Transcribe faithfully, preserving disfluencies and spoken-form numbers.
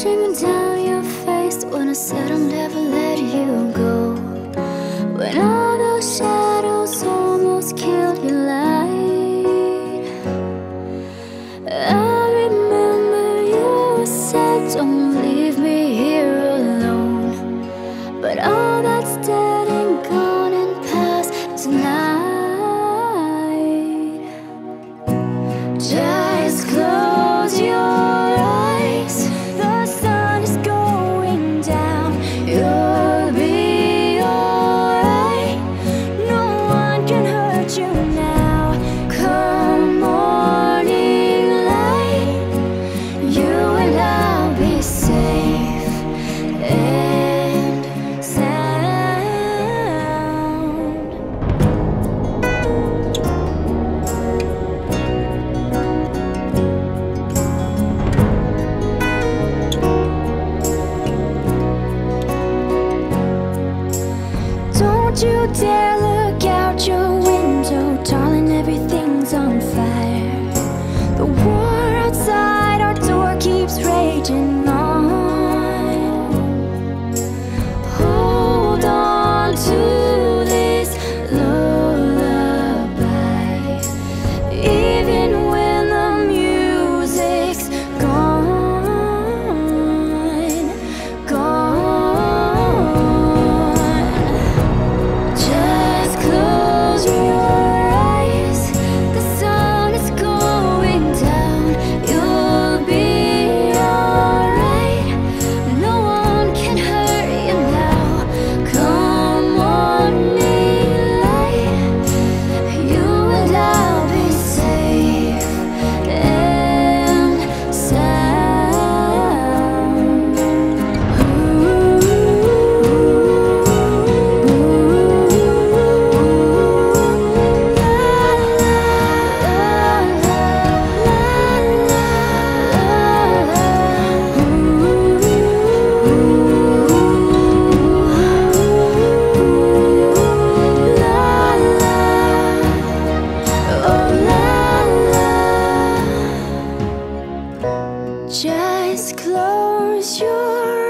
streaming down your face when I said I'll never let you go. When all those shadows almost killed your light, I remember you said don't leave me here alone. But all that's dead and gone and past tonight. Just close your eyes, the sun is going down. You'll be alright, no one can hurt you now. Come morning light, you and I'll be safe and sound. Don't you dare look out your window, darling, everything's on fire. The war outside our door keeps raging on. Hold on to this lullaby, even when the music's gone, gone. Just close your eyes, the sun is going down. You'll be alright, no one can hurt you now. Come morning light, you and I'll be safe and sound. Just close your